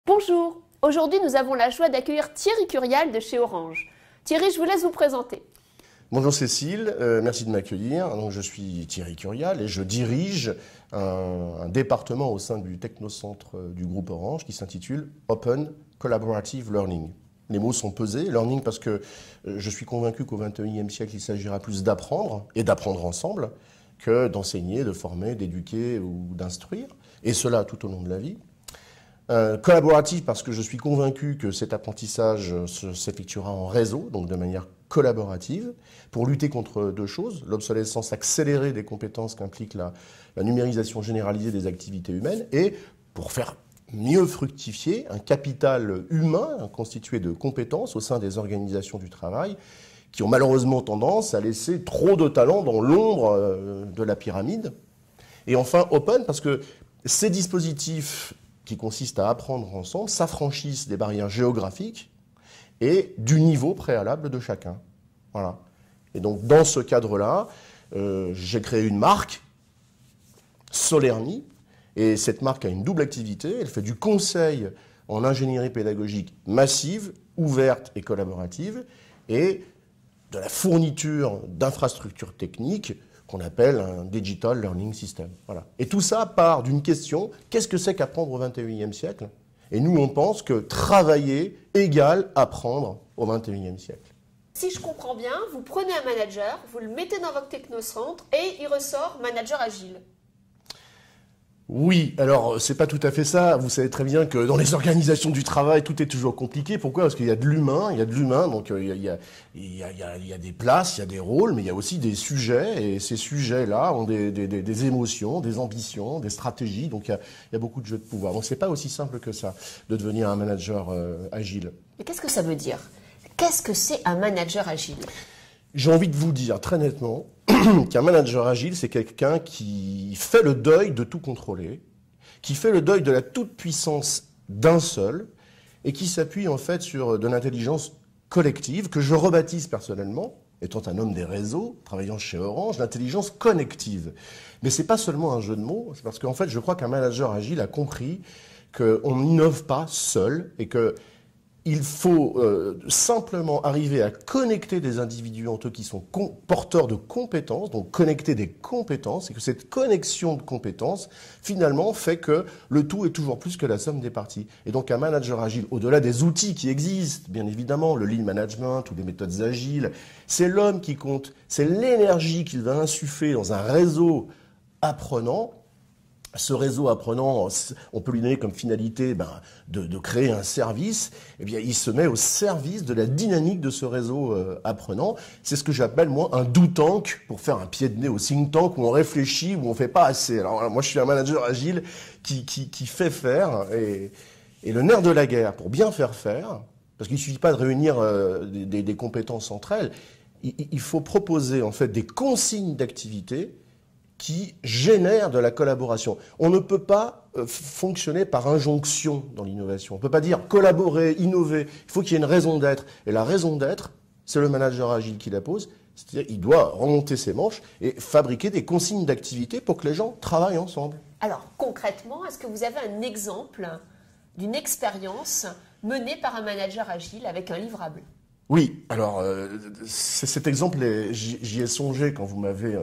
Bonjour, aujourd'hui nous avons la joie d'accueillir Thierry Curial de chez Orange. Thierry, je vous laisse vous présenter. Bonjour Cécile, merci de m'accueillir. Donc, je suis Thierry Curial et je dirige un département au sein du technocentre du groupe Orange qui s'intitule Open Collaborative Learning. Les mots sont pesés, learning parce que je suis convaincu qu'au XXIe siècle, il s'agira plus d'apprendre et d'apprendre ensemble que d'enseigner, de former, d'éduquer ou d'instruire, et cela tout au long de la vie. Collaboratif parce que je suis convaincu que cet apprentissage s'effectuera en réseau, donc de manière collaborative, pour lutter contre deux choses: l'obsolescence accélérée des compétences qu'implique la numérisation généralisée des activités humaines, et pour faire mieux fructifier un capital humain constitué de compétences au sein des organisations du travail qui ont malheureusement tendance à laisser trop de talents dans l'ombre de la pyramide. Et enfin, open parce que ces dispositifs qui consistent à apprendre ensemble s'affranchissent des barrières géographiques et du niveau préalable de chacun. Voilà. Et donc, dans ce cadre-là, j'ai créé une marque, Solerny, et cette marque a une double activité. Elle fait du conseil en ingénierie pédagogique massive, ouverte et collaborative, et de la fourniture d'infrastructures techniques qu'on appelle un Digital Learning System. Voilà. Et tout ça part d'une question: qu'est-ce que c'est qu'apprendre au XXIe siècle? Et nous, on pense que travailler égale apprendre au XXIe siècle. Si je comprends bien, vous prenez un manager, vous le mettez dans votre technocentre et il ressort manager agile. Oui, alors c'est pas tout à fait ça. Vous savez très bien que dans les organisations du travail, tout est toujours compliqué. Pourquoi? Parce qu'il y a de l'humain, donc il y a des places, il y a des rôles, mais il y a aussi des sujets, et ces sujets-là ont des émotions, des ambitions, des stratégies, donc il y a beaucoup de jeux de pouvoir. Donc c'est pas aussi simple que ça de devenir un manager agile. Mais qu'est-ce que ça veut dire? Qu'est-ce que c'est un manager agile? J'ai envie de vous dire très nettement qu'un manager agile, c'est quelqu'un qui fait le deuil de tout contrôler, qui fait le deuil de la toute-puissance d'un seul, et qui s'appuie en fait sur de l'intelligence collective, que je rebaptise personnellement, étant un homme des réseaux, travaillant chez Orange, l'intelligence connective. Mais c'est pas seulement un jeu de mots, c'est parce qu'en fait, je crois qu'un manager agile a compris qu'on n'innove pas seul, et que il faut simplement arriver à connecter des individus entre eux qui sont porteurs de compétences, donc connecter des compétences, et que cette connexion de compétences, finalement, fait que le tout est toujours plus que la somme des parties. Et donc un manager agile, au-delà des outils qui existent, bien évidemment, le lean management ou les méthodes agiles, c'est l'homme qui compte, c'est l'énergie qu'il va insuffler dans un réseau apprenant. Ce réseau apprenant, on peut lui donner comme finalité de créer un service. Eh bien, il se met au service de la dynamique de ce réseau apprenant. C'est ce que j'appelle, moi, un do tank, pour faire un pied de nez au think tank où on réfléchit, où on fait pas assez. Alors, moi, je suis un manager agile qui fait faire. Et le nerf de la guerre, pour bien faire faire, parce qu'il suffit pas de réunir des compétences entre elles, il faut proposer, en fait, des consignes d'activité qui génère de la collaboration. On ne peut pas fonctionner par injonction dans l'innovation. On ne peut pas dire collaborer, innover. Il faut qu'il y ait une raison d'être. Et la raison d'être, c'est le manager agile qui la pose. C'est-à-dire qu'il doit remonter ses manches et fabriquer des consignes d'activité pour que les gens travaillent ensemble. Alors, concrètement, est-ce que vous avez un exemple d'une expérience menée par un manager agile avec un livrable? Oui, alors cet exemple, j'y ai songé quand vous m'avez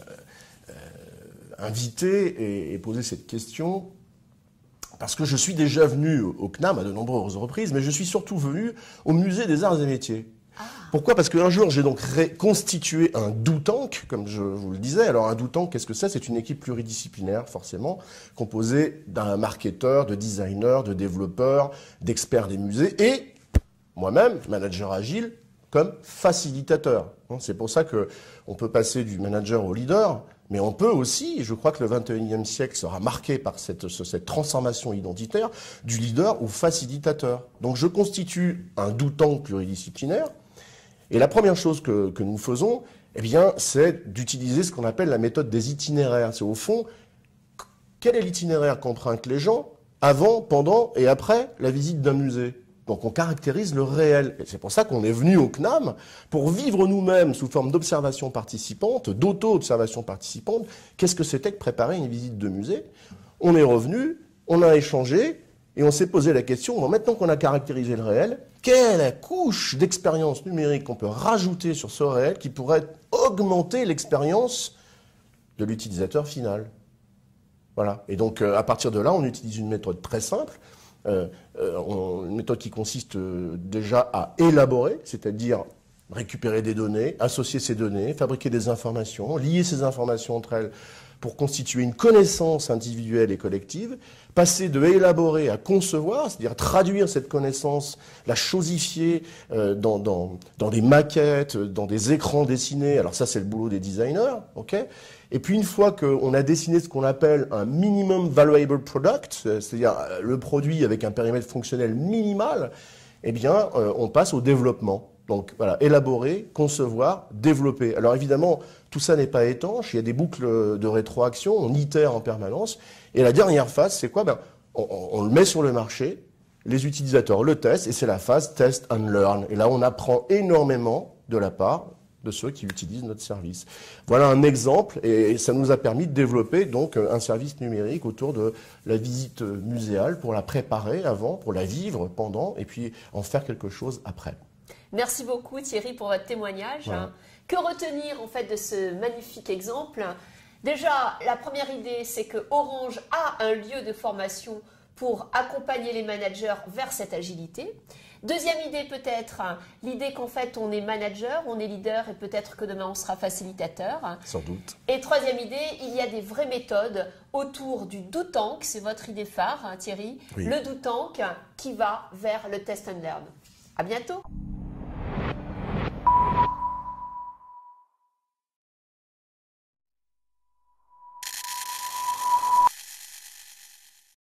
invité et posé cette question, parce que je suis déjà venu au CNAM à de nombreuses reprises, mais je suis surtout venu au Musée des Arts et Métiers. Pourquoi? Parce qu'un jour, j'ai donc constitué un do tank, comme je vous le disais. Alors un do tank, qu'est-ce que c'est? C'est une équipe pluridisciplinaire, forcément, composée d'un marketeur, de designers, de développeurs, d'experts des musées, et moi-même, manager agile, comme facilitateur. C'est pour ça qu'on peut passer du manager au leader, mais on peut aussi, et je crois que le XXIe siècle sera marqué par cette transformation identitaire, du leader au facilitateur. Donc je constitue un do tank pluridisciplinaire, et la première chose que nous faisons, eh bien, c'est d'utiliser ce qu'on appelle la méthode des itinéraires. C'est au fond, quel est l'itinéraire qu'empruntent les gens avant, pendant et après la visite d'un musée? Donc on caractérise le réel. Et c'est pour ça qu'on est venu au CNAM, pour vivre nous-mêmes sous forme d'observation participante, d'auto-observation participante, qu'est-ce que c'était que préparer une visite de musée. On est revenu, on a échangé, Et on s'est posé la question, bon, maintenant qu'on a caractérisé le réel, quelle est la couche d'expérience numérique qu'on peut rajouter sur ce réel qui pourrait augmenter l'expérience de l'utilisateur final? Voilà. Et donc, à partir de là, on utilise une méthode très simple, une méthode qui consiste déjà à élaborer, c'est-à-dire récupérer des données, associer ces données, fabriquer des informations, lier ces informations entre elles pour constituer une connaissance individuelle et collective, passer de élaborer à concevoir, c'est-à-dire traduire cette connaissance, la chosifier dans des maquettes, dans des écrans dessinés. Alors ça, c'est le boulot des designers, ok ? Et puis une fois qu'on a dessiné ce qu'on appelle un minimum valuable product, c'est-à-dire le produit avec un périmètre fonctionnel minimal, eh bien, on passe au développement. Donc voilà, élaborer, concevoir, développer. Alors évidemment, tout ça n'est pas étanche, il y a des boucles de rétroaction, on itère en permanence. Et la dernière phase, c'est quoi? On le met sur le marché, les utilisateurs le testent, et c'est la phase test and learn. Et là, on apprend énormément de la part de ceux qui utilisent notre service. Voilà un exemple, et ça nous a permis de développer donc un service numérique autour de la visite muséale pour la préparer avant, pour la vivre pendant, et puis en faire quelque chose après. Merci beaucoup Thierry pour votre témoignage. Voilà. Que retenir en fait de ce magnifique exemple? Déjà, la première idée, c'est que Orange a un lieu de formation pour accompagner les managers vers cette agilité. Deuxième idée peut-être, l'idée qu'en fait on est manager, on est leader et peut-être que demain on sera facilitateur. Sans doute. Et troisième idée, il y a des vraies méthodes autour du do tank, c'est votre idée phare Thierry, Oui. le do tank qui va vers le test and learn. À bientôt.